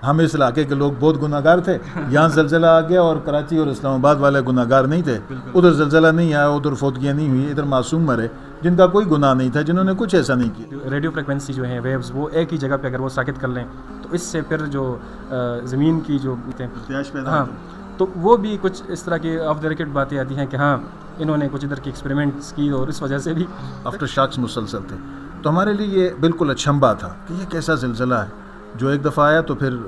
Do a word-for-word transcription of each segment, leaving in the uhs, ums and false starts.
ہم اس علاقے کے لوگ بہت گناہ گار تھے, یہاں زلزلہ آ گیا اور کراچی اور اسلام آباد والے گناہ گار نہیں تھے. ادھر زلزلہ نہیں آیا, ادھر فوتگیاں نہیں ہوئی, ادھر معصوم مرے جن کا کوئی گناہ نہیں تھا, جنہوں نے کچھ ایسا نہیں کیا. ریڈیو فریکوینسی جو ہیں ویوز وہ ایک ہی جگہ پہ اگر وہ ساکت کر لیں تو اس سے پھر جو زمین کی جو ہاں تو وہ بھی کچھ اس طرح کی آف دا ریکارڈ باتیں آتی ہیں کہ ہاں انہوں نے کچھ ادھر کی ایکسپیریمنٹس کی اور اس وجہ سے بھی آفٹر شاکس مسلسل تھے. تو ہمارے لیے یہ بالکل اچھمبا تھا کہ یہ کیسا زلزلہ ہے جو ایک دفعہ آیا تو پھر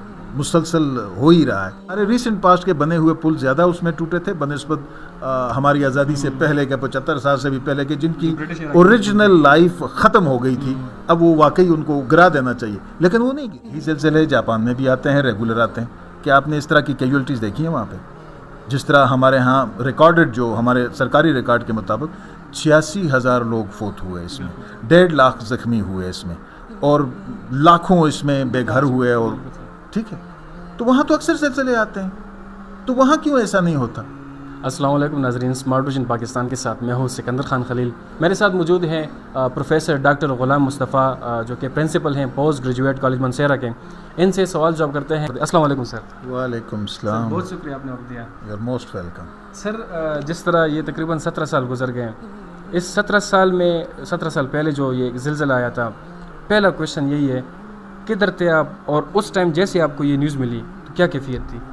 مسلسل ہو ہی رہا ہے. ہمارے ریسنٹ پاسٹ کے بنے ہوئے پل زیادہ اس میں ٹوٹے تھے بنسبت ہماری آزادی سے پہلے کے پچہتر سال سے بھی پہلے کے جن کی اوریجنل لائف ختم ہو گئی تھی. اب وہ واقعی ان کو گرا دینا چاہیے, لیکن وہ نہیں. یہ زلزلے جاپان میں بھی آتے ہیں, ریگولر آتے ہیں. کہ آپ نے اس طرح کی کیجولٹیز دیکھی ہیں وہاں پہ؟ جس طرح ہمارے ہاں ریکارڈڈ جو ہمارے سرکاری ریکارڈ کے مطابق چھیاسی ہزار لوگ فوت ہوئے اس میں, ڈیڑھ لاکھ زخمی ہوئے اس میں, اور لاکھوں اس میں بے گھر ہوئے. اور ٹھیک ہے, تو وہاں تو اکثر زلزلے آتے ہیں, تو وہاں کیوں ایسا نہیں ہوتا؟ السلام علیکم ناظرین, اسمارٹ ویژن پاکستان کے ساتھ میں ہوں سکندر خان خلیل. میرے ساتھ موجود ہیں پروفیسر ڈاکٹر غلام مصطفیٰ جو کہ پرنسپل ہیں پوسٹ گریجویٹ کالج منصیرہ کے. ان سے سوال جواب کرتے ہیں. السلام علیکم سر. وعلیکم السلام. بہت شکریہ آپ نے وقت دیا. You are most welcome. Sir جس طرح یہ تقریباً سترہ سال گزر گئے, اس سترہ سال میں سترہ سال پہلے جو یہ زلزلہ آیا تھا, پہلا کویشچن یہی ہے کدھر تھے آپ, اور اس ٹائم جیسے آپ کو یہ نیوز ملی تو کیا کیفیت تھی؟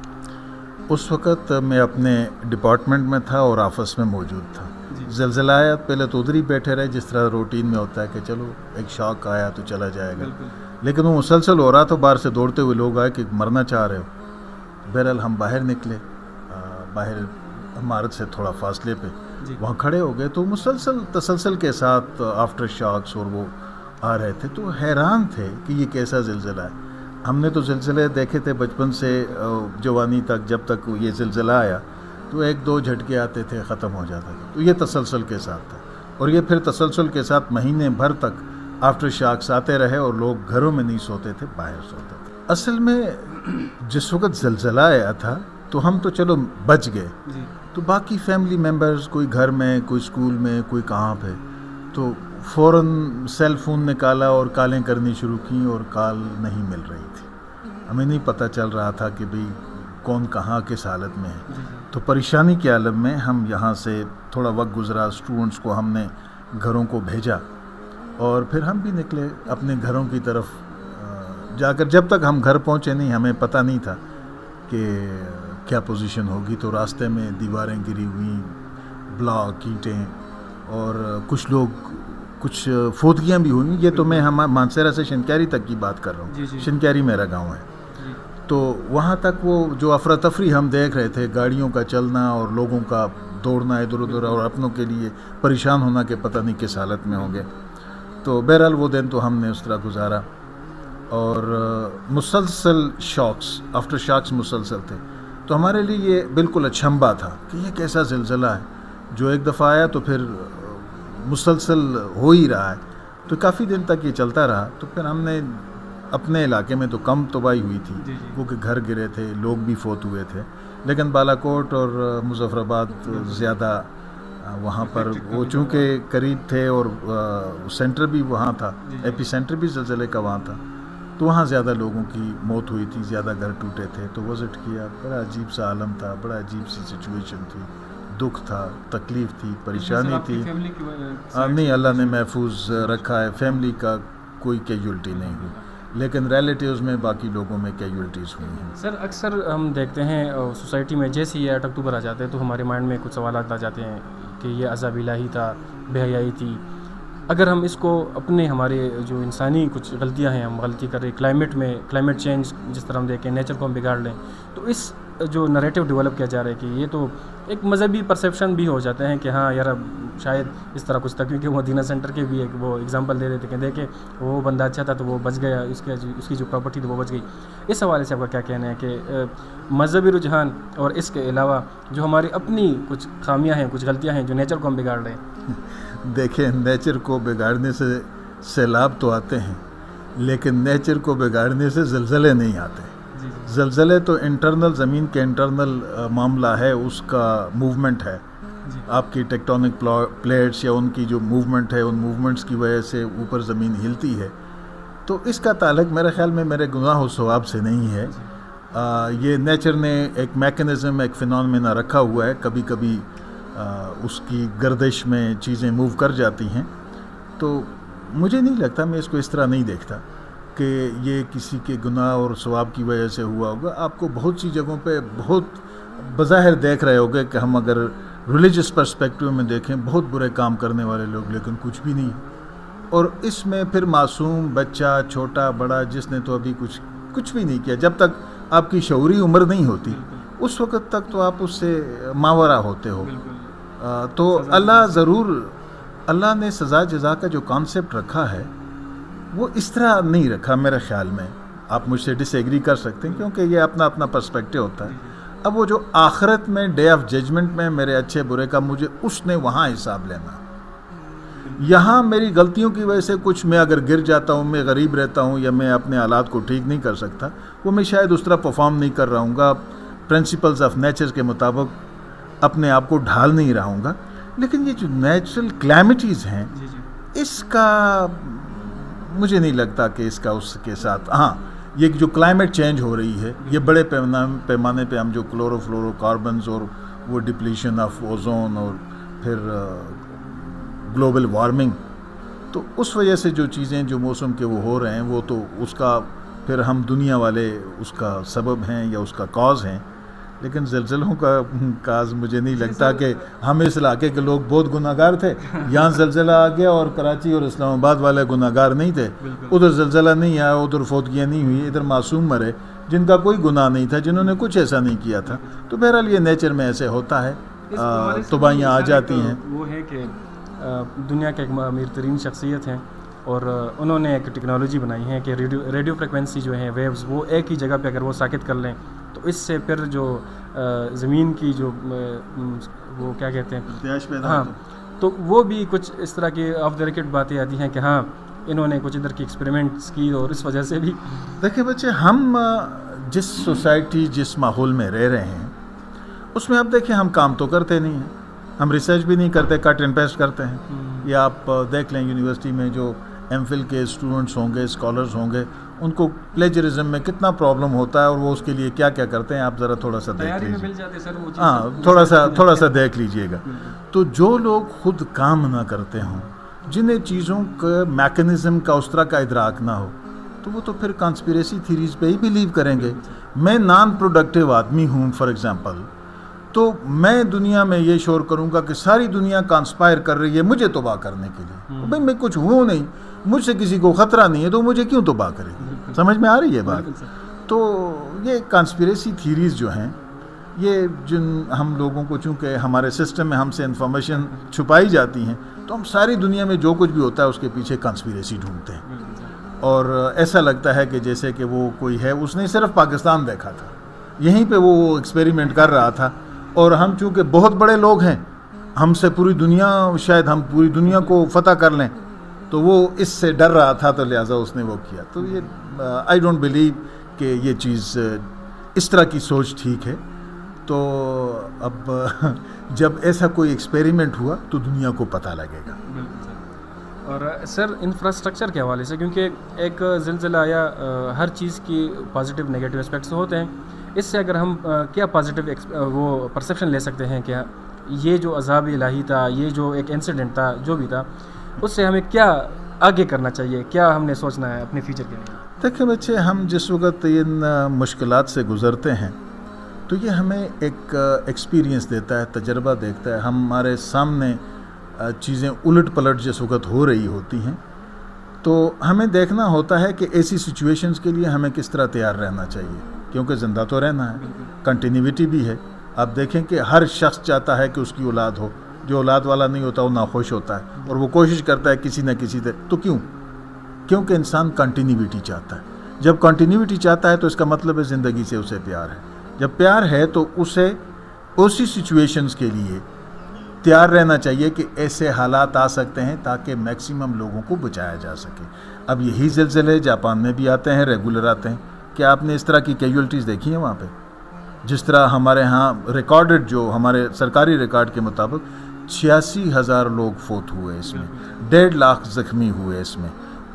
اس وقت میں اپنے ڈپارٹمنٹ میں تھا اور آفس میں موجود تھا. زلزلہ آیا پہلے تو ادھر ہی بیٹھے رہے جس طرح روٹین میں ہوتا ہے کہ چلو ایک شاک آیا تو چلا جائے گا, لیکن وہ مسلسل ہو رہا تو باہر سے دوڑتے ہوئے لوگ آئے کہ مرنا چاہ رہے ہو. بہرحال ہم باہر نکلے, باہر عمارت سے تھوڑا فاصلے پہ وہاں کھڑے ہو گئے, تو مسلسل تسلسل کے ساتھ آفٹر شاکس اور وہ آ رہے تھے. تو حیران تھے کہ یہ کیسا زلزلہ ہے. ہم نے تو زلزلے دیکھے تھے بچپن سے جوانی تک, جب تک یہ زلزلہ آیا تو ایک دو جھٹکے آتے تھے ختم ہو جاتا تھا. تو یہ تسلسل کے ساتھ تھا, اور یہ پھر تسلسل کے ساتھ مہینے بھر تک آفٹر شاکس آتے رہے, اور لوگ گھروں میں نہیں سوتے تھے, باہر سوتے تھے. اصل میں جس وقت زلزلہ آیا تھا تو ہم تو چلو بچ گئے, تو باقی فیملی ممبرز کوئی گھر میں, کوئی اسکول میں, کوئی کہاں پہ, تو فوراً سیل فون نکالا اور کالیں کرنی شروع کیں, اور کال نہیں مل رہی تھی. ہمیں نہیں پتہ چل رہا تھا کہ بھئی کون کہاں کس حالت میں ہے. تو پریشانی کے عالم میں ہم یہاں سے تھوڑا وقت گزرا, اسٹوڈنٹس کو ہم نے گھروں کو بھیجا, اور پھر ہم بھی نکلے اپنے گھروں کی طرف جا کر. جب تک ہم گھر پہنچے نہیں, ہمیں پتہ نہیں تھا کہ کیا پوزیشن ہوگی. تو راستے میں دیواریں گری ہوئیں, بلاک, اینٹیں, اور کچھ لوگ کچھ فوتگیاں بھی ہوئیں. یہ تو میں ہم مانسیرہ سے شنکیری تک کی بات کر رہا ہوں. شنکیری میرا گاؤں ہے. تو وہاں تک وہ جو افراتفری ہم دیکھ رہے تھے, گاڑیوں کا چلنا اور لوگوں کا دوڑنا ادھر ادھر, اور اپنوں کے لیے پریشان ہونا کہ پتہ نہیں کس حالت میں ہوں گے. تو بہرحال وہ دن تو ہم نے اس طرح گزارا, اور مسلسل شاکس آفٹر شاکس مسلسل تھے. تو ہمارے لیے یہ بالکل اچھمبا تھا کہ یہ کیسا زلزلہ ہے جو ایک دفعہ آیا تو پھر مسلسل ہو ہی رہا ہے. تو کافی دن تک یہ چلتا رہا. تو پھر ہم نے اپنے علاقے میں تو کم تباہی ہوئی تھی, کیونکہ گھر گرے تھے, لوگ بھی فوت ہوئے تھے, لیکن بالا کوٹ اور مظفر آباد زیادہ وہاں پر وہ چونکہ قریب تھے, اور سینٹر بھی وہاں تھا, ایپی سینٹر بھی زلزلے کا وہاں تھا, تو وہاں زیادہ لوگوں کی موت ہوئی تھی, زیادہ گھر ٹوٹے تھے. تو وزٹ کیا, بڑا عجیب سا عالم تھا, بڑا عجیب سی سچویشن تھی, دکھ تھا, تکلیف تھی, پریشانی تھی. نہیں, اللہ نے محفوظ رکھا ہے, فیملی کا کوئی کیجولٹی نہیں ہوئی, لیکن ریلیٹیوز میں باقی لوگوں میں کیجولٹیز ہوئی ہیں. سر اکثر ہم دیکھتے ہیں سوسائٹی میں جیسے یہ آٹھ اکتوبر آ جاتے ہیں تو ہمارے مائنڈ میں کچھ سوالات آ جاتے ہیں کہ یہ عذاب الہی تھا, بے حیائی تھی. اگر ہم اس کو اپنے ہمارے جو انسانی کچھ غلطیاں ہیں, ہم غلطی کر رہے کلائمیٹ میں, کلائمیٹ چینج جس طرح ہم دیکھیں, نیچر کو ہم بگاڑ لیں, تو اس جو نریٹو ڈیولپ کیا جا رہا ہے کہ یہ تو ایک مذہبی پرسیپشن بھی ہو جاتے ہیں کہ ہاں یار اب شاید اس طرح کچھ تھا. کیونکہ وہ مدینہ سینٹر کے بھی ایک وہ اگزامپل دے دیتے کہ دیکھیں وہ بندہ اچھا تھا تو وہ بچ گیا, اس کے اس کی جو پراپرٹی تھی وہ بچ گئی. اس حوالے سے آپ کا کیا کہنا ہے کہ مذہبی رجحان اور اس کے علاوہ جو ہماری اپنی کچھ خامیاں ہیں, کچھ غلطیاں ہیں جو نیچر کو ہم بگاڑ رہے ہیں؟ دیکھیں, نیچر کو بگاڑنے سے سیلاب تو آتے ہیں, لیکن نیچر کو بگاڑنے سے زلزلے نہیں آتے. زلزلے تو انٹرنل, زمین کے انٹرنل معاملہ ہے, اس کا موومنٹ ہے. آپ کی ٹیکٹونک پلیٹس یا ان کی جو موومنٹ ہے, ان موومنٹس کی وجہ سے اوپر زمین ہلتی ہے. تو اس کا تعلق میرے خیال میں میرے گناہ و ثواب سے نہیں ہے. آ, یہ نیچر نے ایک میکنزم ایک فینومینا رکھا ہوا ہے. کبھی کبھی آ, اس کی گردش میں چیزیں موو کر جاتی ہیں. تو مجھے نہیں لگتا, میں اس کو اس طرح نہیں دیکھتا کہ یہ کسی کے گناہ اور ثواب کی وجہ سے ہوا ہوگا. آپ کو بہت سی جگہوں پہ بہت بظاہر دیکھ رہے ہوگے کہ ہم اگر ریلیجس پرسپیکٹیو میں دیکھیں بہت برے کام کرنے والے لوگ, لیکن کچھ بھی نہیں. اور اس میں پھر معصوم بچہ, چھوٹا بڑا, جس نے تو ابھی کچھ کچھ بھی نہیں کیا, جب تک آپ کی شعوری عمر نہیں ہوتی اس وقت تک تو آپ اس سے ماورا ہوتے ہو. آ, تو اللہ ضرور, اللہ نے سزا جزا کا جو کانسیپٹ رکھا ہے وہ اس طرح نہیں رکھا میرے خیال میں. آپ مجھ سے ڈس ایگری کر سکتے ہیں کیونکہ یہ اپنا اپنا پرسپیکٹیو ہوتا ہے. اب وہ جو آخرت میں ڈے آف ججمنٹ میں میرے اچھے برے کا مجھے اس نے وہاں حساب لینا. یہاں میری غلطیوں کی وجہ سے کچھ میں اگر گر جاتا ہوں, میں غریب رہتا ہوں یا میں اپنے حالات کو ٹھیک نہیں کر سکتا, وہ میں شاید اس طرح پرفارم نہیں کر رہا ہوں گا, پرنسپلز آف نیچر کے مطابق اپنے آپ کو ڈھال نہیں رہا ہوں گا. لیکن یہ جو نیچرل کلیمٹیز ہیں اس کا مجھے نہیں لگتا کہ اس کا اس کے ساتھ, ہاں یہ جو کلائمیٹ چینج ہو رہی ہے, یہ بڑے پیمانے پہ ہم جو کلورو فلورو کاربنز اور وہ ڈپلیشن آف اوزون اور پھر گلوبل وارمنگ, تو اس وجہ سے جو چیزیں جو موسم کے وہ ہو رہے ہیں وہ تو اس کا پھر ہم دنیا والے اس کا سبب ہیں یا اس کا کاز ہیں. لیکن زلزلوں کا کاز مجھے نہیں لگتا کہ ہم اس علاقے کے لوگ بہت گناہ گار تھے, یہاں زلزلہ آ گیا اور کراچی اور اسلام آباد والے گناہ گار نہیں تھے, ادھر زلزلہ نہیں آیا, ادھر فوتگیاں نہیں ہوئی, ادھر معصوم مرے جن کا کوئی گناہ نہیں تھا, جنہوں نے کچھ ایسا نہیں کیا تھا. تو بہرحال یہ نیچر میں ایسے ہوتا ہے, تباہیاں آ جاتی ہیں. وہ ہے کہ دنیا کے ایک امیر ترین شخصیت ہیں اور انہوں نے ایک ٹیکنالوجی بنائی ہے کہ ریڈیو ریڈیو فریکوینسی جو ہیں ویوز وہ ایک ہی جگہ پہ اگر وہ ساکت کر لیں تو اس سے پھر جو زمین کی جو وہ کیا کہتے ہیں, ہاں تو وہ بھی کچھ اس طرح کی آف دا ریکٹ باتیں آتی ہیں کہ ہاں انہوں نے کچھ ادھر کی ایکسپیریمنٹس کی اور اس وجہ سے بھی. دیکھیں بچے, ہم جس سوسائٹی جس ماحول میں رہ رہے ہیں اس میں آپ دیکھیں ہم کام تو کرتے نہیں ہیں, ہم ریسرچ بھی نہیں کرتے, کٹ اینڈ پیسٹ کرتے ہیں. یا آپ دیکھ لیں یونیورسٹی میں جو ایم فل کے اسٹوڈنٹس ہوں گے, اسکالرز ہوں گے, ان کو پلیجرزم میں کتنا پرابلم ہوتا ہے اور وہ اس کے لیے کیا کیا کرتے ہیں, آپ ذرا تھوڑا سا دیکھ لیجیے. ہاں تھوڑا سا تھوڑا سا دیکھ لیجیے گا. تو جو لوگ خود کام نہ کرتے ہوں, جنہیں چیزوں کا میکنزم کا اس طرح کا ادراک نہ ہو, تو وہ تو پھر کانسپیریسی تھیریز پہ ہی بلیو کریں گے. میں نان پروڈکٹیو آدمی ہوں فار ایگزامپل, تو میں دنیا میں یہ شور کروں گا کہ ساری دنیا کانسپائر کر رہی ہے مجھے تباہ کرنے کے لیے. بھائی میں کچھ ہوں نہیں, مجھ سے کسی کو خطرہ نہیں ہے, تو مجھے کیوں تباہ کرے گی. سمجھ میں آ رہی ہے بات. تو یہ کانسپیریسی تھیریز جو ہیں, یہ جن ہم لوگوں کو چونکہ ہمارے سسٹم میں ہم سے انفارمیشن چھپائی جاتی ہیں, تو ہم ساری دنیا میں جو کچھ بھی ہوتا ہے اس کے پیچھے کانسپیریسی ڈھونڈتے ہیں. اور ایسا لگتا ہے کہ جیسے کہ وہ کوئی ہے, اس نے صرف پاکستان دیکھا تھا, یہیں پہ وہ ایکسپیریمنٹ کر رہا تھا, اور ہم چونکہ بہت بڑے لوگ ہیں, ہم سے پوری دنیا, شاید ہم پوری دنیا کو فتح کر لیں, تو وہ اس سے ڈر رہا تھا, تو لہٰذا اس نے وہ کیا. تو یہ آئی ڈونٹ بلیو کہ یہ چیز اس طرح کی سوچ ٹھیک ہے. تو اب جب ایسا کوئی ایکسپیریمنٹ ہوا تو دنیا کو پتہ لگے گا. اور سر انفراسٹرکچر کے حوالے سے, کیونکہ ایک زلزلہ یا ہر چیز کی پازیٹیو نگیٹیو اسپیکٹس ہوتے ہیں, اس سے اگر ہم کیا پازیٹیو وہ پرسیپشن لے سکتے ہیں کہ یہ جو عذاب الہی تھا, یہ جو ایک انسیڈنٹ تھا, جو بھی تھا, اس سے ہمیں کیا آگے کرنا چاہیے, کیا ہم نے سوچنا ہے اپنے فیوچر کے لیے؟ دیکھیں بچے, ہم جس وقت ان مشکلات سے گزرتے ہیں تو یہ ہمیں ایک ایکسپیرینس دیتا ہے, تجربہ دیکھتا ہے. ہمارے سامنے چیزیں الٹ پلٹ جس وقت ہو رہی ہوتی ہیں, تو ہمیں دیکھنا ہوتا ہے کہ ایسی سچویشنز کے لیے ہمیں کس طرح تیار رہنا چاہیے, کیونکہ زندہ تو رہنا ہے, کنٹینیوٹی بھی ہے. آپ دیکھیں کہ ہر شخص چاہتا ہے کہ اس کی اولاد ہو, جو اولاد والا نہیں ہوتا وہ ناخوش ہوتا ہے, اور وہ کوشش کرتا ہے کسی نہ کسی سے. تو کیوں؟ کیونکہ انسان کنٹینیوٹی چاہتا ہے. جب کنٹینیوٹی چاہتا ہے تو اس کا مطلب ہے زندگی سے اسے پیار ہے. جب پیار ہے تو اسے اسی سچویشنز کے لیے تیار رہنا چاہیے کہ ایسے حالات آ سکتے ہیں تاکہ میکسیمم لوگوں کو بچایا جا سکے. اب یہی زلزلے جاپان میں بھی آتے ہیں, ریگولر آتے ہیں. کیا آپ نے اس طرح کی کیجولٹیز دیکھی ہیں وہاں پہ؟ جس طرح ہمارے ہاں ریکارڈڈ, جو ہمارے سرکاری ریکارڈ کے مطابق چھیاسی ہزار لوگ فوت ہوئے اس میں, ڈیڑھ لاکھ زخمی ہوئے اس میں,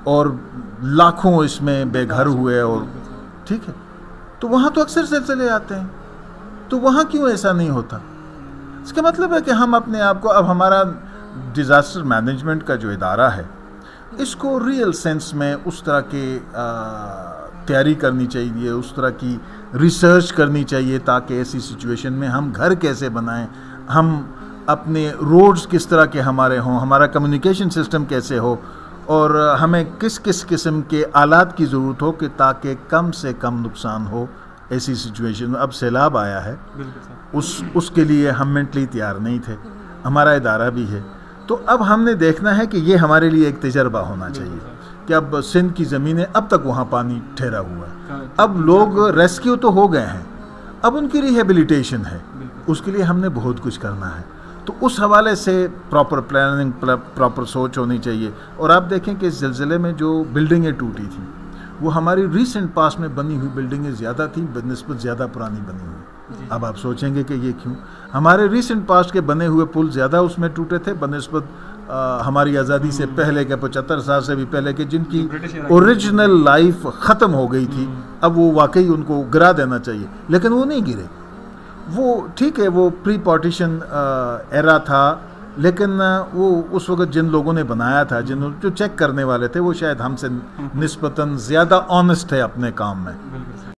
اور لاکھوں اس میں بے گھر ہوئے، اور ٹھیک ہے، تو وہاں تو اکثر زلزلے آتے ہیں، تو وہاں کیوں ایسا نہیں ہوتا؟ اس کا مطلب ہے کہ ہم اپنے آپ کو، اب ہمارا ڈیزاسٹر مینجمنٹ کا جو ادارہ ہے اس کو ریئل سینس میں اس طرح کے تیاری کرنی چاہیے، اس طرح کی ریسرچ کرنی چاہیے تاکہ ایسی سچویشن میں ہم گھر کیسے بنائیں، ہم اپنے روڈز کس طرح کے ہمارے ہوں، ہمارا کمیونیکیشن سسٹم کیسے ہو، اور ہمیں کس کس قسم کے آلات کی ضرورت ہو کہ تاکہ کم سے کم نقصان ہو ایسی سچویشن میں۔ اب سیلاب آیا ہے، اس اس کے لیے ہم مینٹلی تیار نہیں تھے، ہمارا ادارہ بھی ہے، تو اب ہم نے دیکھنا ہے کہ یہ ہمارے لیے ایک تجربہ ہونا چاہیے کہ اب سندھ کی زمینیں، اب تک وہاں پانی ٹھہرا ہوا ہے، اب لوگ ریسکیو تو ہو گئے ہیں، اب ان کی ریہیبلیٹیشن ہے، اس کے لیے ہم نے بہت کچھ کرنا ہے، تو اس حوالے سے پراپر پلاننگ، پراپر سوچ ہونی چاہیے۔ اور آپ دیکھیں کہ اس زلزلے میں جو بلڈنگیں ٹوٹی تھیں وہ ہماری ریسنٹ پاس میں بنی ہوئی بلڈنگیں زیادہ تھیں بنسبت زیادہ پرانی بنی ہوئی۔ اب آپ سوچیں گے کہ یہ کیوں؟ ہمارے ریسنٹ پاسٹ کے بنے ہوئے پل زیادہ اس میں ٹوٹے تھے بنسبت ہماری آزادی سے پہلے کے پچہتر سال سے بھی پہلے کے، جن کی اوریجنل لائف ختم ہو گئی تھی، اب وہ واقعی ان کو گرا دینا چاہیے، لیکن وہ نہیں گرے۔ وہ ٹھیک ہے، وہ پری پارٹیشن ایرا تھا، لیکن وہ اس وقت جن لوگوں نے بنایا تھا، جن جو چیک کرنے والے تھے، وہ شاید ہم سے نسبتاً زیادہ آنیسٹ تھے اپنے کام میں۔